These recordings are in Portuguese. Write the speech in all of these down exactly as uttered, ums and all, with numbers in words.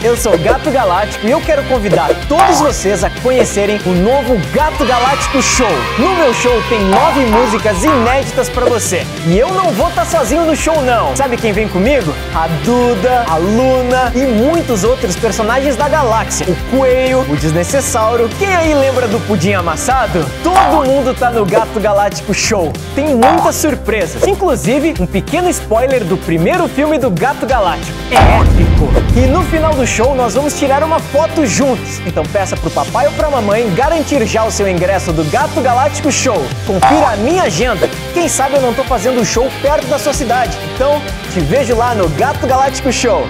eu sou o Gato Galáctico e eu quero convidar todos vocês a conhecerem o novo Gato Galáctico Show. No meu show tem nove músicas inéditas pra você. E eu não vou estar sozinho no show não. Sabe quem vem comigo? A Duda, a Luna e muitos outros personagens da galáxia. O Coelho, o Desnecessauro. Quem aí lembra do Pudim Amassado? Todo mundo tá no Gato Galáctico Show. Tem muitas surpresas, inclusive um pequeno spoiler do primeiro filme do Gato Galáctico. É épico! E no final do show nós vamos tirar uma foto juntos. Então peça pro papai ou pra mamãe garantir já o seu ingresso do Gato Galáctico Show. Confira a minha agenda. Quem sabe eu não tô fazendo um show perto da sua cidade. Então, te vejo lá no Gato Galáctico Show.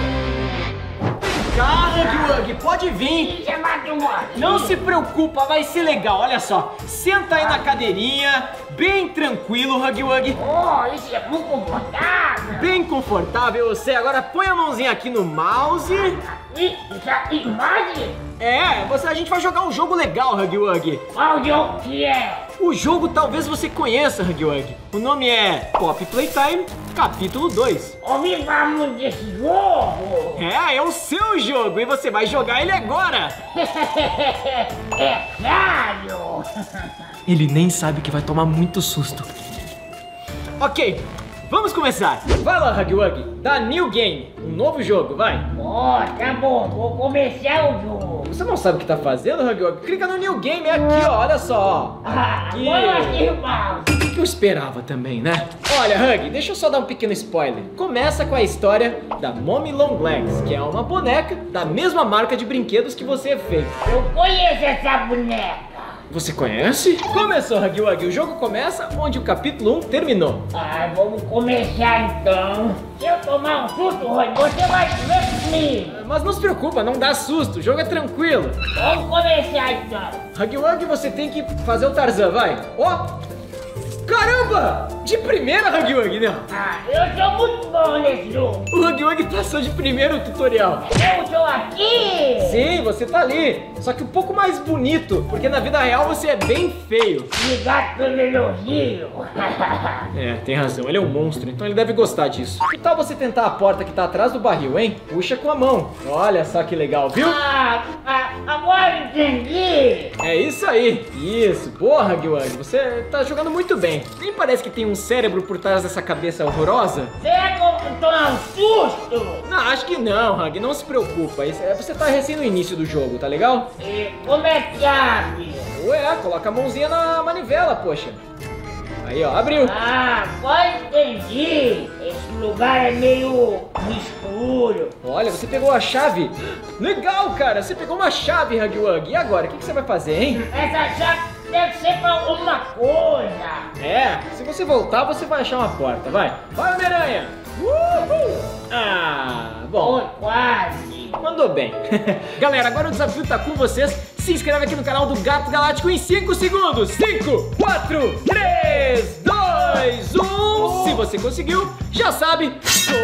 Cara, Huggy, pode vir. Não se preocupa, vai ser legal. Olha só, senta aí na cadeirinha, bem tranquilo, Huggy Wuggy. Oh, isso é muito confortável. Bem confortável, você. Agora põe a mãozinha aqui no mouse. Isso é imagem? É, você, a gente vai jogar um jogo legal, Huggy Wuggy. Qual jogo que é? O jogo talvez você conheça, Huggy Wuggy. O nome é Pop Playtime, capítulo dois. Ouvimos desse jogo. É, é o seu jogo e você vai jogar ele agora. É claro. Ele nem sabe que vai tomar muito susto. Ok, vamos começar. Vai lá, Huggy Wuggy, dá New Game, um novo jogo, vai. Oh, tá bom, vou começar o jogo. Você não sabe o que tá fazendo, Huggy Wuggy? Clica no New Game, é aqui, ó, olha só. Ah, Aqui. agora aqui, irmão. O que eu esperava também, né? Olha, Huggy, deixa eu só dar um pequeno spoiler. Começa com a história da Mommy Longlegs, que é uma boneca da mesma marca de brinquedos que você fez. Eu conheço essa boneca. Você conhece? Começou, Huggy Wuggy. O jogo começa onde o capítulo um terminou. Ah, vamos começar então. Se eu tomar um susto, Roy, você vai ver comigo. Mas não se preocupa, não dá susto, o jogo é tranquilo. Vamos começar então. Huggy Wuggy, você tem que fazer o Tarzan, vai. Ó! Caramba! De primeira, Huggy Wuggy, né? Ah, eu sou muito bom nesse jogo. O Huggy Wuggy passou de primeiro o tutorial. Eu sou aqui. Sim, você tá ali. Só que um pouco mais bonito, porque na vida real você é bem feio. Obrigado pelo elogio. É, tem razão, ele é um monstro, então ele deve gostar disso. Que tal você tentar a porta que tá atrás do barril, hein? Puxa com a mão. Olha só que legal, viu? Ah, ah, agora entendi. É isso aí. Isso, boa, Huggy Wuggy. Você tá jogando muito bem. Nem parece que tem um cérebro por trás dessa cabeça horrorosa. Será que eu tô um susto? Não, acho que não, Huggy. Não se preocupa. Isso é- Você tá recém no início do jogo, tá legal? E como é que abre? Ué, coloca a mãozinha na manivela, poxa. Aí, ó, abriu. Ah, agora entendi. Esse lugar é meio escuro. Olha, você pegou a chave. Legal, cara. Você pegou uma chave, Huggy Wuggy. E agora? O que que você vai fazer, hein? Essa chave deve ser pra alguma coisa. É, se você voltar, você vai achar uma porta. Vai. Vai, Homem-Aranha. Uhul. Ah, bom. Foi quase. Mandou bem. Galera, agora o desafio tá com vocês. Se inscreve aqui no canal do Gato Galáctico em cinco segundos. cinco, quatro, três, dois, um. Se você conseguiu, já sabe, sou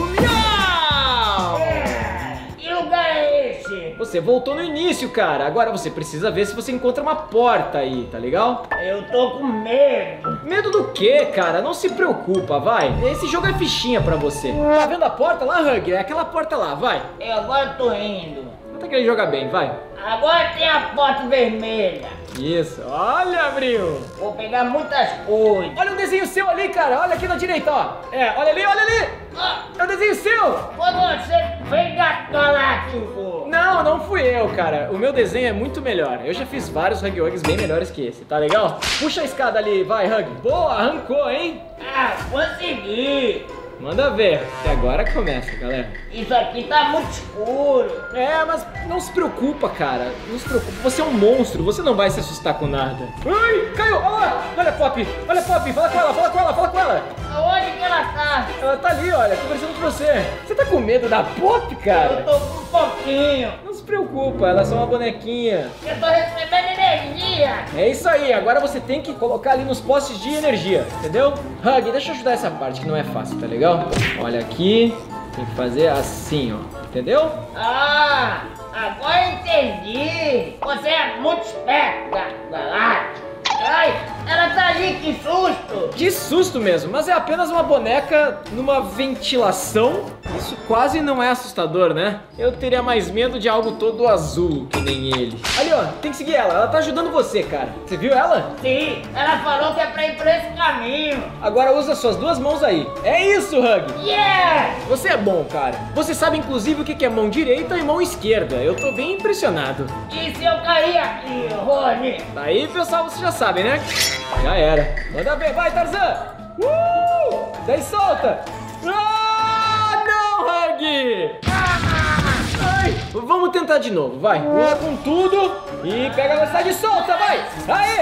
Miau! É, que lugar é esse? Você voltou no início, cara. Agora você precisa ver se você encontra uma porta aí, tá legal? Eu tô com medo. Medo do quê, cara? Não se preocupa, vai. Esse jogo é fichinha pra você. Tá vendo a porta lá, Huggy? É aquela porta lá, vai. Eu agora tô indo. Até que ele joga bem, vai. Agora tem a porta vermelha. Isso, olha, abriu. Vou pegar muitas coisas. Olha um desenho seu ali, cara. Olha aqui na direita, ó. É, olha ali, olha ali. Ah, É o desenho seu. foi você vem Gato Galáctico. Não, não fui eu, cara. O meu desenho é muito melhor. Eu já fiz vários Huggy Wuggies bem melhores que esse, tá legal? Puxa a escada ali, vai, Huggy. Boa, arrancou, hein? Ah, consegui. Manda ver. E agora começa, galera. Isso aqui tá muito escuro. É, mas não se preocupa, cara. Não se preocupa. Você é um monstro. Você não vai se assustar com nada. Ai, caiu. Olha lá. Olha, Pop. Olha, Pop. Fala com ela, fala com ela, fala com ela. Aonde que ela tá? Ela tá ali, olha, conversando com você. Você tá com medo da Pop, cara? Eu tô com um pouquinho. Não se preocupa, ela é só uma bonequinha. Eu tô recebendo energia. É isso aí, agora você tem que colocar ali nos postes de energia, entendeu? Huggy, deixa eu ajudar essa parte que não é fácil, tá legal? Olha aqui, tem que fazer assim, ó, entendeu? Ah, agora entendi. Você é muito esperto, Gato Galáctico. Ai, Ela tá ali, que susto! Que susto mesmo, mas é apenas uma boneca numa ventilação. Isso quase não é assustador, né? Eu teria mais medo de algo todo azul, que nem ele. Ali, ó, tem que seguir ela, ela tá ajudando você, cara. Você viu ela? Sim, ela falou que é pra ir por esse caminho. Agora usa suas duas mãos aí. É isso, Hug! Yeah! Você é bom, cara. Você sabe inclusive o que é mão direita e mão esquerda. Eu tô bem impressionado. E se eu cair aqui, Rony? Aí, pessoal, você já sabe, né? Já era. Manda ver, vai, Tarzan! Uh! Daí solta! Ah, não, Hug! Ai, vamos tentar de novo, vai. Pula com tudo e pega a velocidade e solta, vai! Aê!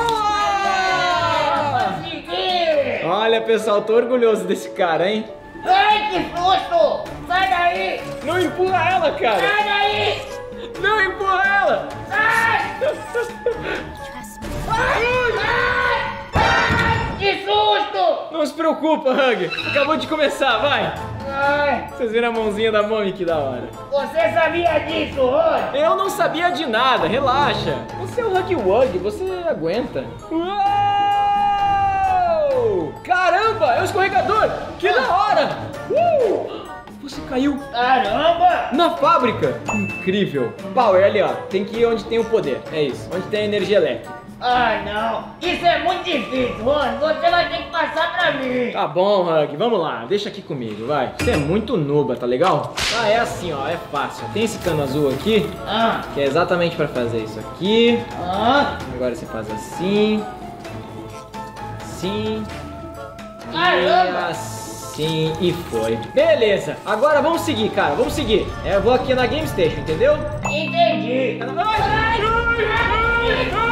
Boa! Consegui! Olha, pessoal, tô orgulhoso desse cara, hein? Ai, que susto! Sai daí! Não empurra ela, cara! Sai daí! Não empurra ela! Ai! Ai! Ai! Ai! Que susto! Não se preocupa, Hug. Acabou de começar, vai. Ai! Vocês viram a mãozinha da Mami, que da hora. Você sabia disso, Rony? Eu não sabia de nada, relaxa. Você é o Huggy Wuggy, você aguenta. Uou! Caramba, é o escorregador! Que da hora! Uh! Você caiu Caramba! na fábrica. Incrível. Power, ali ó, tem que ir onde tem o poder. É isso, onde tem a energia elétrica. Ai, não! Isso é muito difícil, Rony! Você vai ter que passar pra mim! Tá bom, Hug, vamos lá, deixa aqui comigo, vai. Você é muito nuba, tá legal? Ah, é assim, ó, é fácil. Tem esse cano azul aqui, Ah! que é exatamente pra fazer isso aqui. Ah! Agora você faz assim, assim, e Caramba! assim, e foi. Beleza, agora vamos seguir, cara, vamos seguir. É, eu vou aqui na Game Station, entendeu? Entendi! Ai, ai, ai, ai, ai.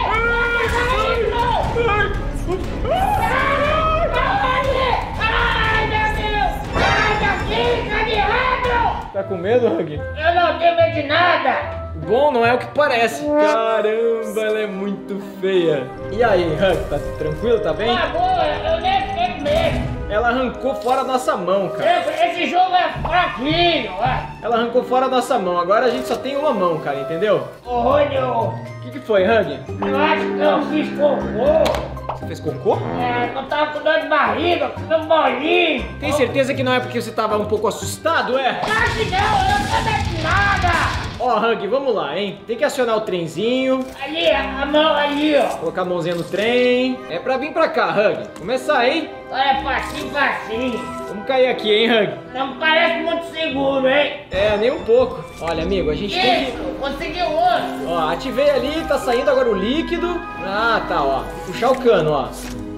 Ai, meu Deus! Sai daqui, tá de errado! Tá com medo, Hug? Eu não tenho medo de nada! Bom, não é o que parece. Caramba, ela é muito feia. E aí, Hug, tá tranquilo, tá bem? Tá bom, eu nem fiquei com medo! Ela arrancou fora a nossa mão, cara. Esse, esse jogo é fraquinho, ó! Ela arrancou fora a nossa mão. Agora a gente só tem uma mão, cara, entendeu? Ô, Rony, O que, que foi, Hug? eu acho que eu fiz cocô! Você fez cocô? É, eu tava com dor de barriga, com meu bolinho! Tem certeza que não é porque você tava um pouco assustado, é? Claro que não, eu não tô de nada! Ó, Hug, vamos lá, hein? Tem que acionar o trenzinho. Ali, a mão ali, ó! Colocar a mãozinha no trem. É pra vir pra cá, Hug. Começar, hein? Olha, facinho, facinho! Vamos cair aqui, hein, Hug? Não parece muito seguro, hein? É, nem um pouco. Olha, amigo, a gente tem que... Isso, consegui o outro! Ó, ativei ali, tá saindo agora o líquido. Ah, tá, ó. Puxar o cano, ó.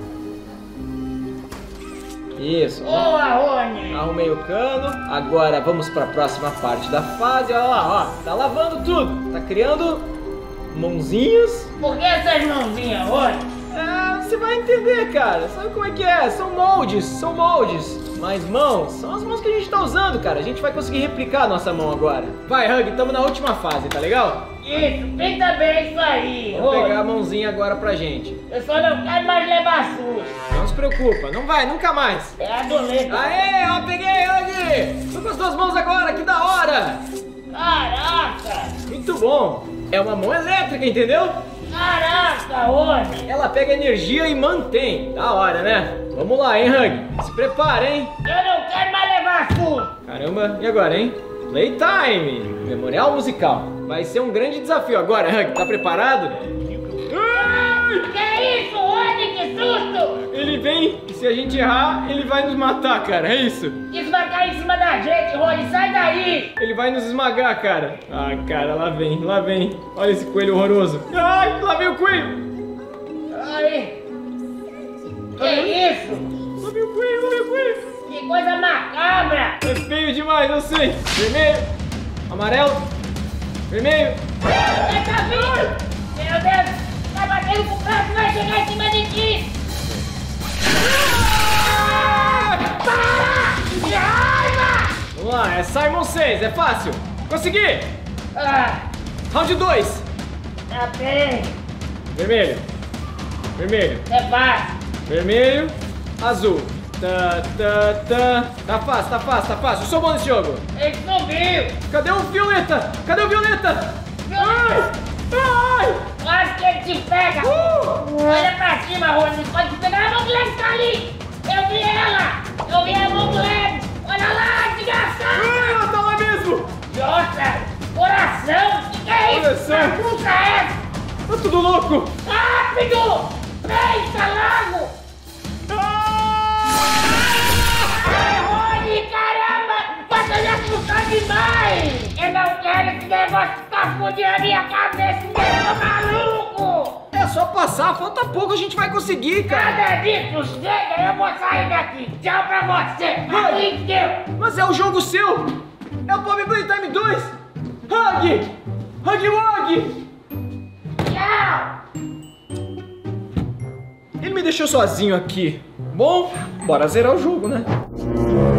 Isso. ó. Boa, Rony! Arrumei o cano. Agora vamos pra próxima parte da fase. Olha lá, ó. Tá lavando tudo. Tá criando mãozinhas. Por que essas mãozinhas, Rony? É, você vai entender, cara. Sabe como é que é? São moldes, são moldes. Mas mãos são as mãos que a gente tá usando, cara. A gente vai conseguir replicar a nossa mão agora. Vai, Hug, tamo na última fase, tá legal? Isso, pinta bem isso aí, Vamos Rony! pegar a mãozinha agora pra gente. Eu só não quero mais levar susto! Não se preocupa, não vai, nunca mais. É a doleta! Aê, ó, peguei, Hug! Tô com as duas mãos agora, que da hora! Caraca! Muito bom. É uma mão elétrica, entendeu? Caraca, Rony! Ela pega energia e mantém. Da hora, né? Vamos lá, hein, Hug? Se prepara, hein? Eu não quero mais levar susto! Caramba, e agora, hein? Playtime! Memorial musical. Vai ser um grande desafio agora, Hug. Tá preparado? Ai! Que isso, Rony? Que susto! Ele vem e se a gente errar, ele vai nos matar, cara. É isso. Isso vai cair em cima da gente, Rony! Sai daí! Ele vai nos esmagar, cara. Ah, cara, lá vem, lá vem. Olha esse coelho horroroso. Ai, lá vem o coelho. Ai! Que isso? Lá vem o coelho, lá vem o coelho. Que coisa macabra! É feio demais, eu sei. Vermelho, amarelo, vermelho. Ele tá vindo! Meu Deus! Tá batendo com o braço, vai chegar em cima de ti! Para! Que raiva! Vamos lá, é Simon seis, é fácil. Consegui! Ah, Round dois. tá bem! Vermelho, vermelho, É fácil! vermelho, azul. Tá, tá, tá. Tá fácil, tá fácil, tá fácil. Eu sou bom nesse jogo. Ele subiu! Cadê o Violeta? Cadê o Violeta? Ai! Ai! Quase que ele te pega! Uh! Olha pra cima, Rony, não pode pegar a Mongland, tá ali! Eu vi ela! Eu vi a Mongland! Olha lá, desgraçado! Ela tá lá mesmo! Nossa! Coração! O que, que é isso? Coração. Que bagunça é essa? Tá tudo louco! Rápido! Pensa logo! Ai, Rony, caramba! Você já assustou demais! Eu não quero esse negócio ficar fudendo a minha cabeça, eu tô maluco! É só passar, falta pouco, a gente vai conseguir, cara! Nada disso, chega, eu vou sair daqui! Tchau pra você! Aí deu! Mas é o jogo seu! É o Power Playtime dois! Hug! Hug Wog! Tchau! Ele me deixou sozinho aqui. Bom, bora zerar o jogo, né?